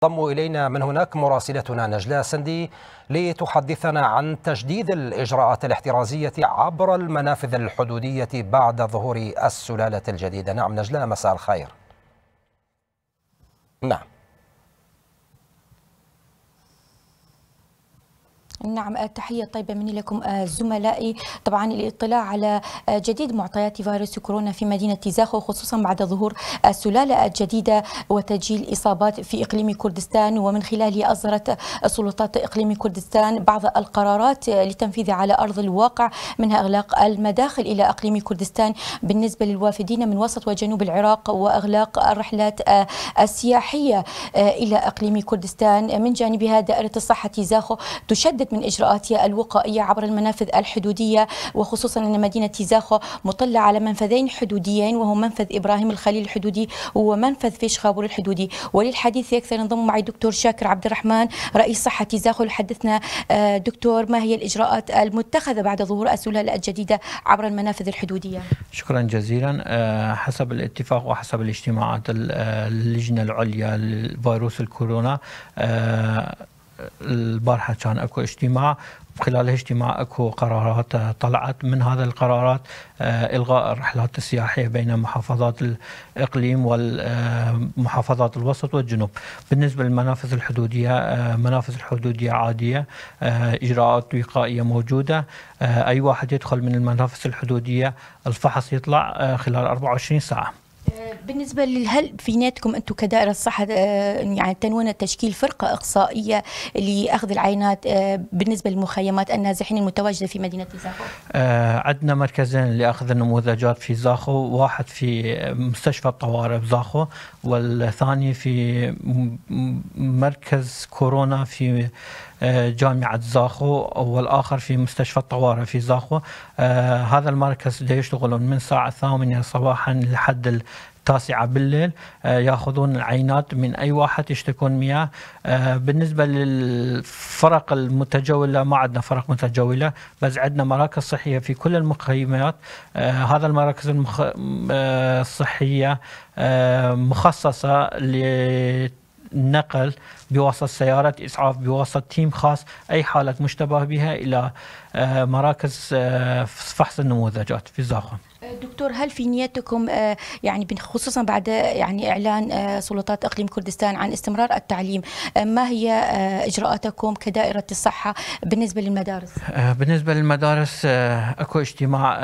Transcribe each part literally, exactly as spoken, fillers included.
تنضم إلينا من هناك مراسلتنا نجلاء سندي لتحدثنا عن تجديد الإجراءات الاحترازية عبر المنافذ الحدودية بعد ظهور السلالة الجديدة. نعم نجلاء، مساء الخير. نعم نعم، تحية طيبة مني لكم زملائي. طبعا الاطلاع على جديد معطيات فيروس كورونا في مدينة زاخو، خصوصا بعد ظهور السلالة الجديدة وتسجيل إصابات في إقليم كردستان، ومن خلاله أصدرت سلطات إقليم كردستان بعض القرارات لتنفيذ على أرض الواقع، منها إغلاق المداخل إلى إقليم كردستان بالنسبة للوافدين من وسط وجنوب العراق، وإغلاق الرحلات السياحية إلى إقليم كردستان. من جانبها دائرة الصحة زاخو تشدد من إجراءاتها الوقائية عبر المنافذ الحدودية، وخصوصا أن مدينة زاخو مطلة على منفذين حدوديين، وهو منفذ إبراهيم الخليل الحدودي ومنفذ فيش خابور الحدودي. وللحديث أكثر ينضم معي دكتور شاكر عبد الرحمن رئيس صحة زاخو لحدثنا. دكتور، ما هي الإجراءات المتخذة بعد ظهور السلالة الجديدة عبر المنافذ الحدودية؟ شكرا جزيلا. حسب الاتفاق وحسب الاجتماعات اللجنة العليا لفيروس الكورونا، البارحة كان اكو اجتماع، خلال الاجتماع اكو قرارات طلعت. من هذا القرارات الغاء الرحلات السياحيه بين محافظات الاقليم والمحافظات الوسط والجنوب. بالنسبه للمنافذ الحدوديه، منافذ الحدوديه عاديه، اجراءات وقائيه موجوده. اي واحد يدخل من المنافذ الحدوديه الفحص يطلع خلال أربعة وعشرين ساعه. بالنسبة لهل في نيتكم أنتم كدائرة الصحة يعني تنوون تشكيل فرقة إقصائية لأخذ العينات بالنسبة للمخيمات النازحين المتواجدة في مدينة زاخو؟ عندنا مركزين لأخذ النموذجات في زاخو، واحد في مستشفى الطوارئ بزاخو، والثاني في مركز كورونا في جامعة زاخو، والآخر في مستشفى الطوارئ في زاخو. آه هذا المركز يشتغلون من الساعة الثامنة صباحا لحد التاسعة بالليل، آه ياخذون العينات من أي واحد يشتكون مياه. آه بالنسبة للفرق المتجولة، ما عندنا فرق متجولة، بس عندنا مراكز صحية في كل المخيمات. آه هذا المراكز المخ... آه الصحية آه مخصصة ل نقل بواسطة سيارة إسعاف، بواسطة تيم خاص، أي حالة مشتبه بها إلى مراكز فحص النموذجات في زاخو. دكتور، هل في نيتكم يعني خصوصا بعد يعني إعلان سلطات إقليم كردستان عن استمرار التعليم، ما هي إجراءاتكم كدائرة الصحة بالنسبة للمدارس؟ بالنسبة للمدارس أكو اجتماع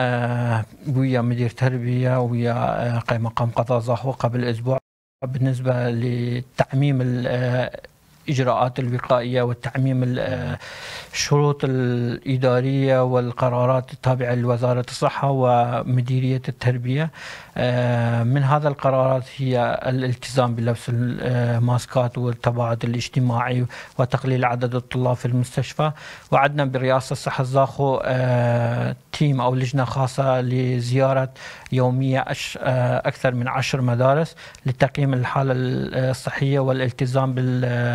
ويا مدير تربية ويا قائم مقام قضاء زاخو قبل أسبوع بالنسبة لتعميم الإجراءات الوقائية والتعميم الشروط الإدارية والقرارات التابعة لوزارة الصحة ومديرية التربية. من هذا القرارات هي الالتزام بلبس الماسكات والتباعد الاجتماعي وتقليل عدد الطلاب في المستشفى. وعدنا برئاسة صحة زاخو تيم أو لجنة خاصة لزيارة يومية أكثر من عشر مدارس لتقييم الحالة الصحية والالتزام بال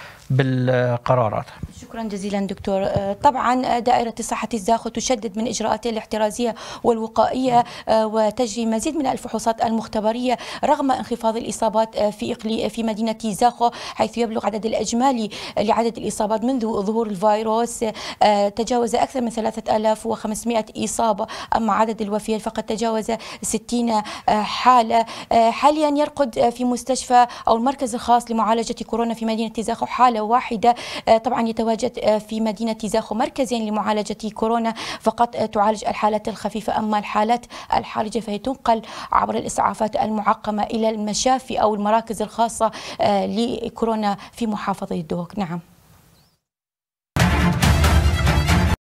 بالقرارات. شكرا جزيلا دكتور. طبعا دائرة الصحة زاخو تشدد من إجراءاتها الاحترازية والوقائية وتجري مزيد من الفحوصات المختبرية رغم انخفاض الإصابات في إقليم في مدينة زاخو، حيث يبلغ عدد الإجمالي لعدد الإصابات منذ ظهور الفيروس تجاوز أكثر من ثلاثة آلاف وخمسمئة إصابة، أما عدد الوفيات فقد تجاوز ستين حالة. حاليا يرقد في مستشفى أو المركز الخاص لمعالجة كورونا في مدينة زاخو حالة واحدة. طبعا يتواجد في مدينة زاخو مركزين لمعالجة كورونا فقط تعالج الحالات الخفيفة، أما الحالات الحرجة فهي تنقل عبر الإسعافات المعقمة إلى المشافي أو المراكز الخاصة لكورونا في محافظة الدوق. نعم.